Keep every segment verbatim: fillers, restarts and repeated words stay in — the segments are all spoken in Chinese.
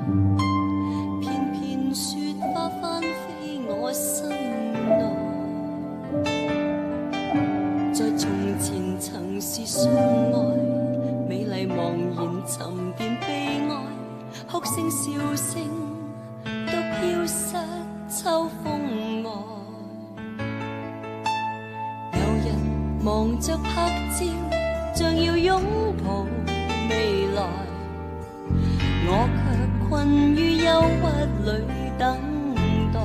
偏偏雪花翻飞我心内。在从前曾是相爱，美丽茫然沉淀悲哀，哭声笑声都飘失秋风外。有人忙着拍照，像要拥抱未来，我却困于忧郁里等待。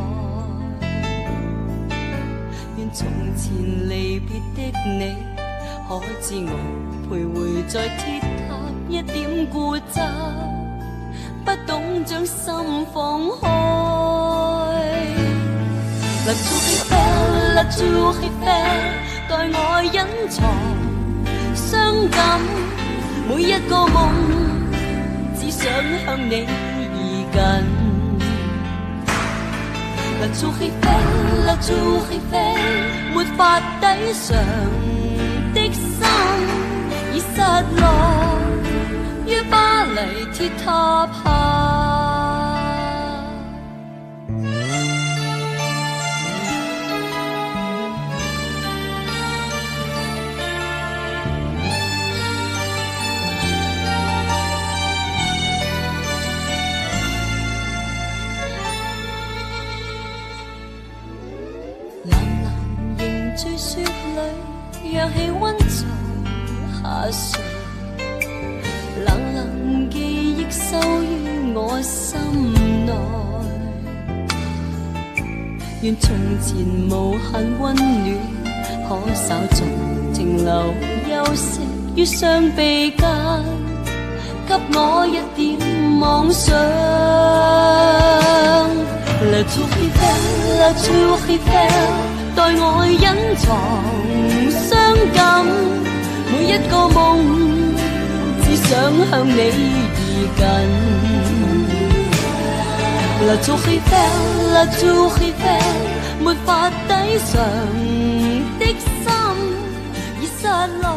願從前離別的你，可知我徘徊在鐵塔，一點固執，不懂將心放開。La tour Eiffel, la tour Eiffel， 待我隱藏傷感，每一個夢只想向你移近。La tour Eiffel, la tour Eiffel， 沒法抵償的心已失落於巴黎鐵塔下。在雪裏，讓氣溫在下垂，冷冷記憶收於我心內。願從前無限溫暖，可稍作停留休息於雙臂間，給我一點妄想。La tour Eiffel, la tour Eiffel，待我隱藏傷感，每一個夢只想向你移近。La tour Eiffel, la tour Eiffel， 沒法抵償的心已失落。